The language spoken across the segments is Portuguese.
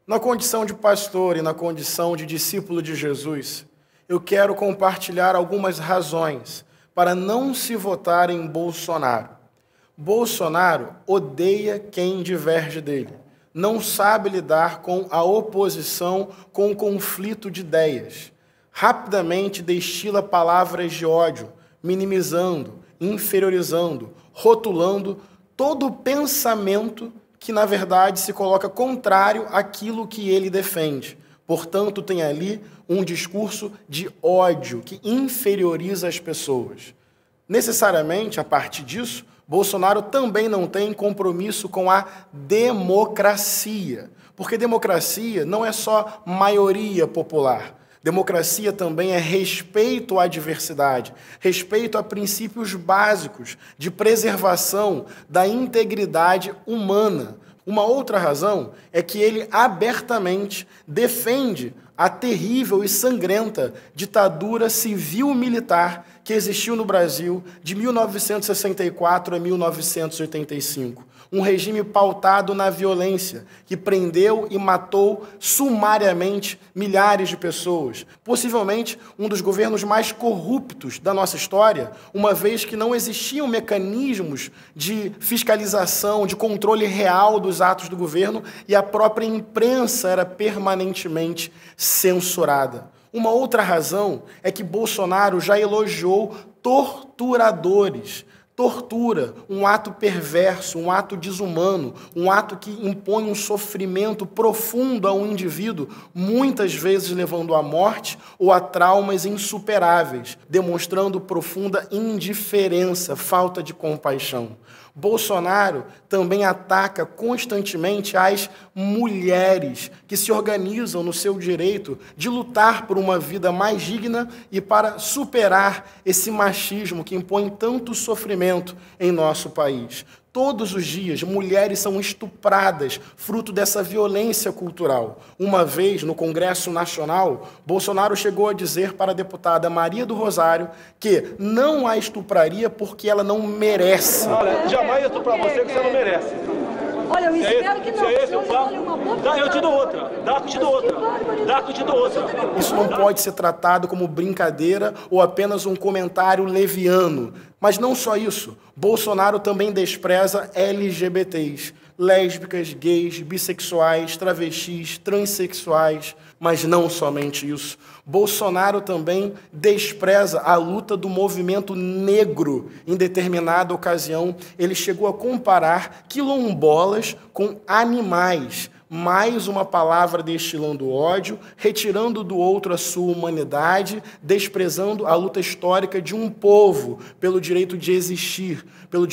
Na condição de pastor e na condição de discípulo de Jesus, eu quero compartilhar algumas razões para não se votar em Bolsonaro. Bolsonaro odeia quem diverge dele, não sabe lidar com a oposição, com o conflito de ideias. Rapidamente destila palavras de ódio, minimizando, inferiorizando, rotulando todo o pensamento que, na verdade, se coloca contrário àquilo que ele defende. Portanto, tem ali um discurso de ódio que inferioriza as pessoas. Necessariamente, a partir disso, Bolsonaro também não tem compromisso com a democracia, porque democracia não é só maioria popular. Democracia também é respeito à diversidade, respeito a princípios básicos de preservação da integridade humana. Uma outra razão é que ele abertamente defende a terrível e sangrenta ditadura civil-militar que existiu no Brasil de 1964 a 1985. Um regime pautado na violência, que prendeu e matou sumariamente milhares de pessoas. Possivelmente um dos governos mais corruptos da nossa história, uma vez que não existiam mecanismos de fiscalização, de controle real dos atos do governo e a própria imprensa era permanentemente censurada. Uma outra razão é que Bolsonaro já elogiou torturadores. Tortura, um ato perverso, um ato desumano, um ato que impõe um sofrimento profundo a um indivíduo, muitas vezes levando à morte ou a traumas insuperáveis, demonstrando profunda indiferença, falta de compaixão. Bolsonaro também ataca constantemente as mulheres que se organizam no seu direito de lutar por uma vida mais digna e para superar esse machismo que impõe tanto sofrimento em nosso país. Todos os dias, mulheres são estupradas, fruto dessa violência cultural. Uma vez, no Congresso Nacional, Bolsonaro chegou a dizer para a deputada Maria do Rosário que não a estupraria porque ela não merece. Olha, jamais estuprar você que você não merece. Olha, eu espero que não. Se é esse o papo, eu te dou outra. Dá que eu te dou outra. Dá que eu te dou outra. Isso não pode ser tratado como brincadeira ou apenas um comentário leviano. Mas não só isso, Bolsonaro também despreza LGBTs, lésbicas, gays, bissexuais, travestis, transexuais, mas não somente isso. Bolsonaro também despreza a luta do movimento negro. Em determinada ocasião, ele chegou a comparar quilombolas com animais. Mais uma palavra destilando ódio, retirando do outro a sua humanidade, desprezando a luta histórica de um povo pelo direito de existir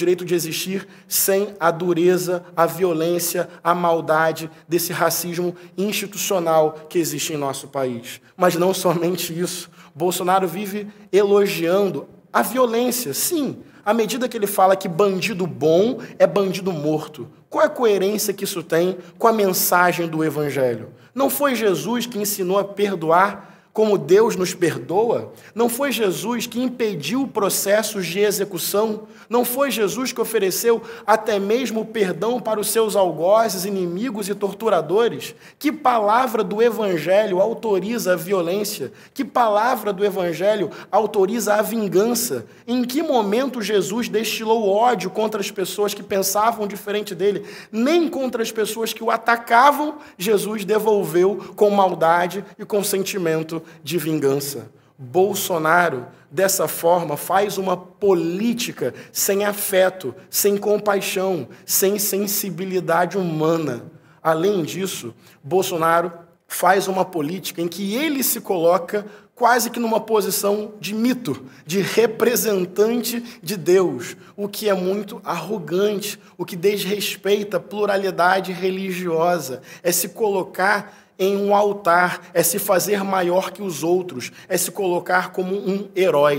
sem a dureza, a violência, a maldade desse racismo institucional que existe em nosso país. Mas não somente isso, Bolsonaro vive elogiando a violência, sim, à medida que ele fala que bandido bom é bandido morto. Qual é a coerência que isso tem com a mensagem do Evangelho? Não foi Jesus que ensinou a perdoar como Deus nos perdoa? Não foi Jesus que impediu processos de execução? Não foi Jesus que ofereceu até mesmo perdão para os seus algozes, inimigos e torturadores? Que palavra do Evangelho autoriza a violência? Que palavra do Evangelho autoriza a vingança? Em que momento Jesus destilou ódio contra as pessoas que pensavam diferente dele? Nem contra as pessoas que o atacavam, Jesus devolveu com maldade e com sentimento de vingança. Bolsonaro, dessa forma, faz uma política sem afeto, sem compaixão, sem sensibilidade humana. Além disso, Bolsonaro faz uma política em que ele se coloca quase que numa posição de mito, de representante de Deus, o que é muito arrogante, o que desrespeita a pluralidade religiosa, é se colocar em um altar, é se fazer maior que os outros, é se colocar como um herói.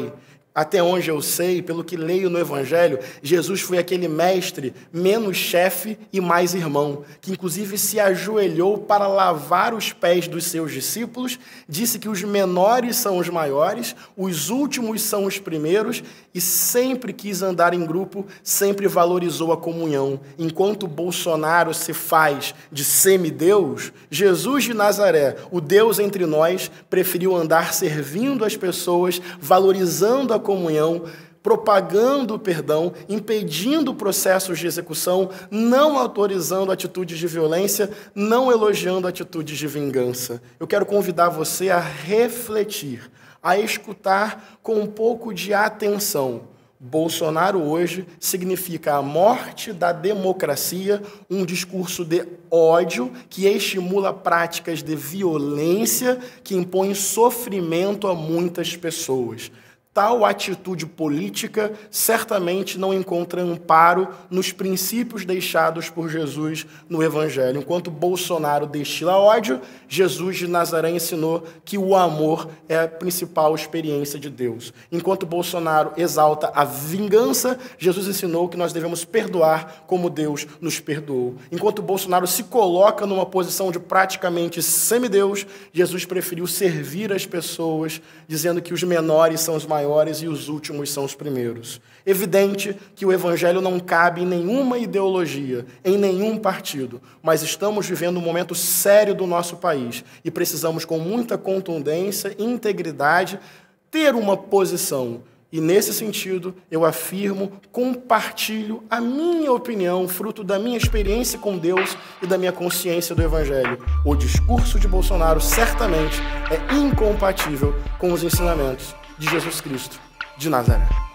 Até onde eu sei, pelo que leio no Evangelho, Jesus foi aquele mestre menos chefe e mais irmão, que inclusive se ajoelhou para lavar os pés dos seus discípulos, disse que os menores são os maiores, os últimos são os primeiros, e sempre quis andar em grupo, sempre valorizou a comunhão. Enquanto Bolsonaro se faz de semideus, Jesus de Nazaré, o Deus entre nós, preferiu andar servindo as pessoas, valorizando a comunhão, propagando o perdão, impedindo processos de execução, não autorizando atitudes de violência, não elogiando atitudes de vingança. Eu quero convidar você a refletir, a escutar com um pouco de atenção. Bolsonaro hoje significa a morte da democracia, um discurso de ódio que estimula práticas de violência que impõem sofrimento a muitas pessoas. Tal atitude política certamente não encontra amparo nos princípios deixados por Jesus no Evangelho. Enquanto Bolsonaro destila ódio, Jesus de Nazaré ensinou que o amor é a principal experiência de Deus. Enquanto Bolsonaro exalta a vingança, Jesus ensinou que nós devemos perdoar como Deus nos perdoou. Enquanto Bolsonaro se coloca numa posição de praticamente semideus, Jesus preferiu servir as pessoas, dizendo que os menores são os maiores e os últimos são os primeiros. Evidente que o Evangelho não cabe em nenhuma ideologia, em nenhum partido, mas estamos vivendo um momento sério do nosso país e precisamos, com muita contundência e integridade, ter uma posição. E, nesse sentido, eu afirmo, compartilho a minha opinião, fruto da minha experiência com Deus e da minha consciência do Evangelho. O discurso de Bolsonaro certamente é incompatível com os ensinamentos de Jesus Cristo de Nazaré.